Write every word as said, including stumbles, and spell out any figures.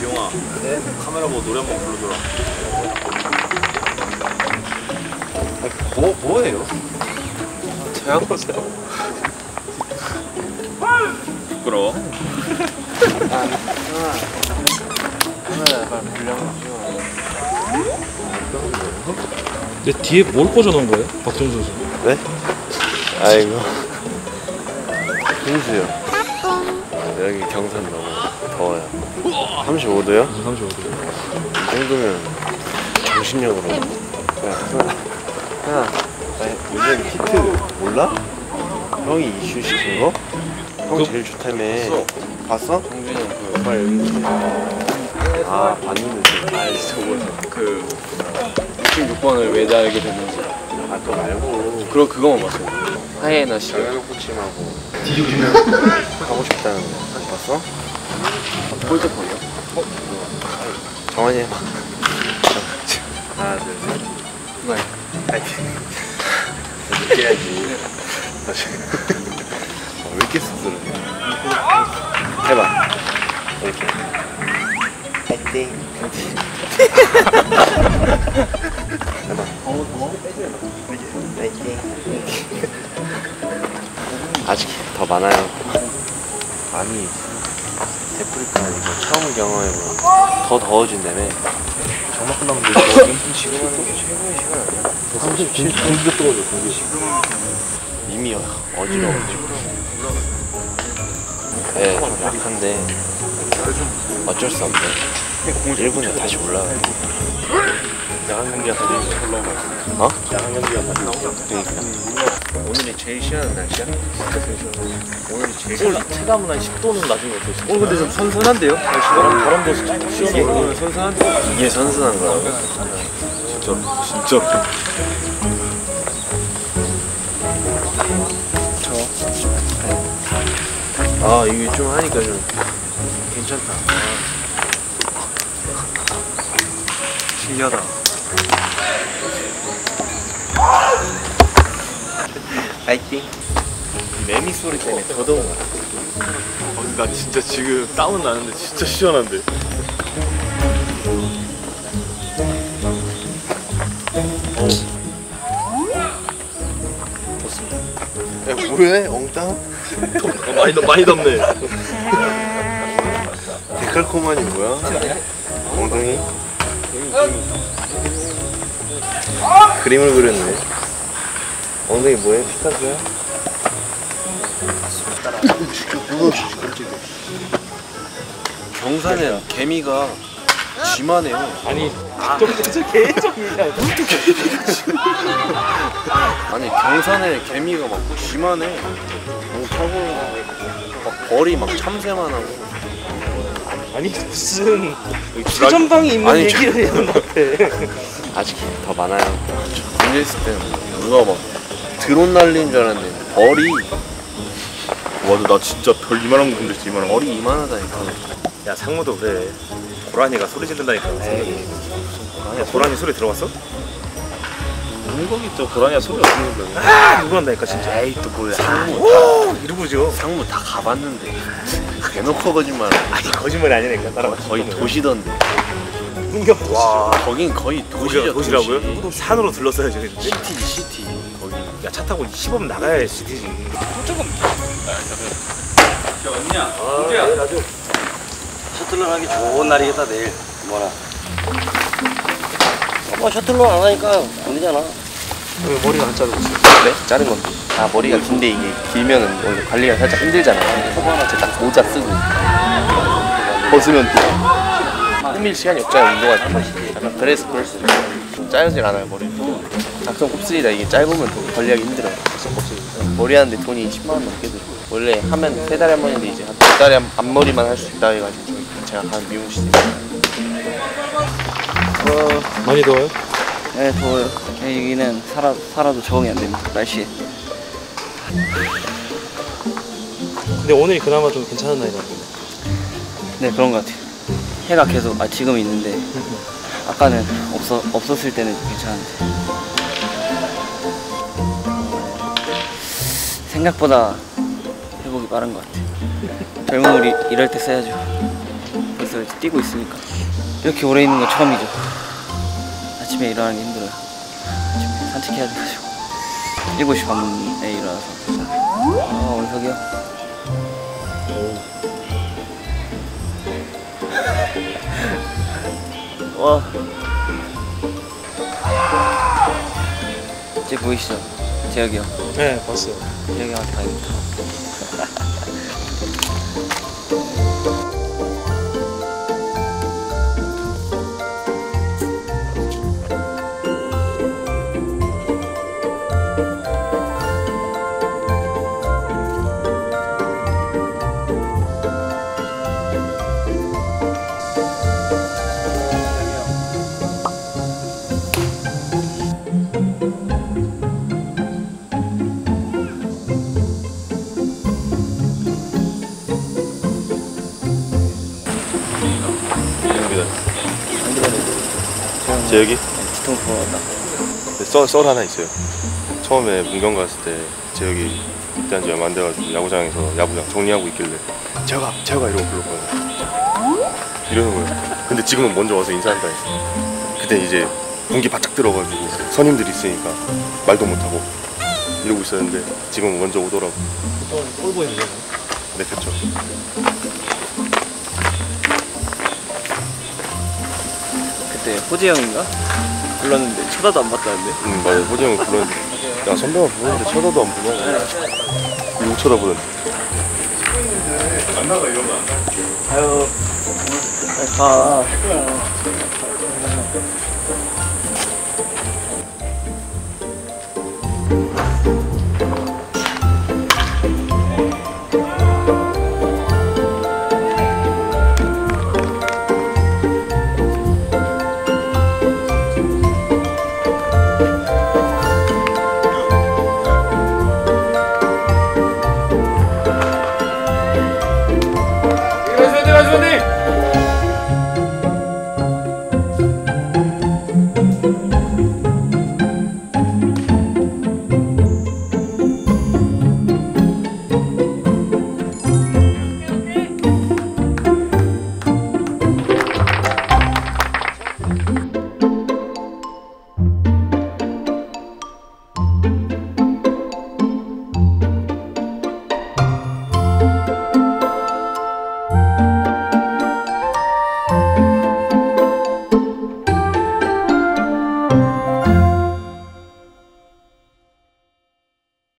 영아, 네? 카메라 보고 노래 한번 불러줘라. 뭐, 뭐예요? 저요? 부끄러워. 아, 카메라 빨리 불려가지고. 근데 뒤에 뭘 꽂아놓은 거예요? 박정수 선수? 네? 아이고. 훈수요. 여기 경산 너무 더워요. 삼십오 도요? 삼십오 도. 이 정도면 정신력으로. 그냥, 그냥, 요즘 히트 몰라? 형이 이슈 시킨 거? 형 그, 제일 좋다며. 봤어? 형준이 형 그, 빨리 여기. 아, 봤는데. 아, 저거 그 육십육 번을 왜 달게 됐는지. 아, 그거 말고. 그럼 그거만 봤어요. 하이에나 씨. 장현욱 코치하고 뒤집으면 가고 싶다는 거 봤어? 폴드폰이요? 어? 정환이 해봐. 하나, 둘, 셋. 네. 파이팅. 이렇게 해야지. 다시. 어, 왜 이렇게 씁쓸해? 해봐. 이렇게. 파이팅. 파이팅. 해봐. 파이팅. 아직 더 많아요. 아니, 애프리카 이거 처음 경험해보면 더 더워진다며. 장마 끝나면 되죠. 지금 하는 게 최고의 시간 아니야? 삼십칠 도 공기가 떨어져, 공기. 이미 어지러워가지고. 네, 좀 약한데 어쩔 수 없네. 일 분에 다시 올라가요. 야간 경기가 다시 올라오고 있어. 어? 야간 경기가 다시 올라오고 그러니까. 오늘이 제일 시원한 날씨야? 오늘이 제일 오늘 체감은 한 십 도는 낮은 것 같아요. 오늘 근데 좀 선선한데요? 날씨가 바람도 시원하고 오늘 선선한데 이게 선선한 거라고? 진짜 진짜 아, 이게 좀 하니까 좀 괜찮다. 신기하다. 파이팅. 매미 소리 때문에 더 더운 거 같아. 어, 나 진짜 지금 땀은 나는데 진짜 시원한데. 야, 뭐해? 엉땅? 어, 많이 덥 많이 덥네. 데칼코마니 뭐야? 엉덩이? 그림을 그렸네. 엉덩이 뭐해? 피카소야? 경산엔 개미가 지만해요. 아니, 저 개쪽 얘기야. 아니, 경산에 개미가 막 지만해. 너무 타고 막 벌이 막 참새만 하고. 아니, 무슨 최전방이 있는 아니, 얘기를 해요, 나한테. 아직 더 많아요. 군대 있을 때는 누가 막 드론 날린 줄 알았는데 벌이 맞아, 나 진짜 별 이만한 거 건드렸지, 이만한 거. 벌이 이만하다니까. 야, 상무도 그래. 고라니가 소리 지른다니까. 에이, 야, 고라니 소리 들어봤어? 거기 또 고라니가 소리 없는 거야. 아, 누구 한다니까 진짜. 에이, 또 뭐야. 상무. 오, 이러고죠. 상무 다 가봤는데 대놓고 거짓말. 아니, 거짓말이 아니니까. 따라가. 거의 도시던데. 흥경. 와, 거긴 거의 도시죠. 도시라고요? 도시. 산으로 들렀어야지. 근데. 시티지 시티. 거기. 야, 차 타고 십 분 나가야 시티지. 조금. 야, 언니야. 언제야? 나도. 셔틀런 하기 좋은 날이겠다 내일. 뭐라. 뭐 셔틀런 안 하니까 안 되잖아. 왜 머리가 안 자르고 있어? 네? 자른 건데. 아, 머리가 긴데 이게 길면은 원래 관리가 살짝 힘들잖아요. 이제 딱 모자 쓰고 벗으면 또 꾸밀 시간이 없잖아요. 운동할 때. 약간 드레스 컬스 좀 짧질 않아요, 머리. 작성 곱슬이라 이게 짧으면 더 관리하기 힘들어요. 작성 곱슬. 머리 하는데 돈이 십만 원 넘게 들고. 원래 하면 세 달에 한 번인데 이제 한 두 달에 한 앞머리만 할 수 있다 해가지고 제가 가는 미용실에. 어, 많이 더워요? 네 더워요. 여기는 살아, 살아도 적응이 안 됩니다 날씨에. 근데 오늘이 그나마 좀 괜찮은 날이라고. 네 그런 것 같아요. 해가 계속 아 지금 있는데 아까는 없어, 없었을 때는 괜찮은데 생각보다 회복이 빠른 것 같아요. 젊은 우리 일할 때 써야죠. 집에서 이제 뛰고 있으니까 이렇게 오래 있는 건 처음이죠. 아침에 일어나는 게 힘들어요. 아침에 산책해야 돼가지고 일곱 시 반에 일어나서. 아, 원석이 형. 와. 이제 보이시죠? 재혁이 형. 네, 봤어요. 재혁이 형한테 가야겠다. 재혁이? 뒤통수 보았다. 썰, 썰 하나 있어요. 처음에 문경 갔을 때 재혁이 입대한 지 얼마 안 돼가지고 야구장에서 야구장 정리하고 있길래 재혁아 재혁아 이러고 불렀거든요. 이러는 거예요. 근데 지금은 먼저 와서 인사한다 했어. 그때 이제 공기 바짝 들어가지고 선임들이 있으니까 말도 못하고 이러고 있었는데 지금은 먼저 오더라고. 꼴 보이는 거잖아요. 네, 그쵸. 그때 호재 형인가? 불렀는데 쳐다도 안 봤다는데. 응, 맞아. 호재 형이 불렀는데 야 선배가 부르는데 쳐다도 안 보고 이러고 쳐다보던데. 안 나가 이러면 안 나가. 아유, 가.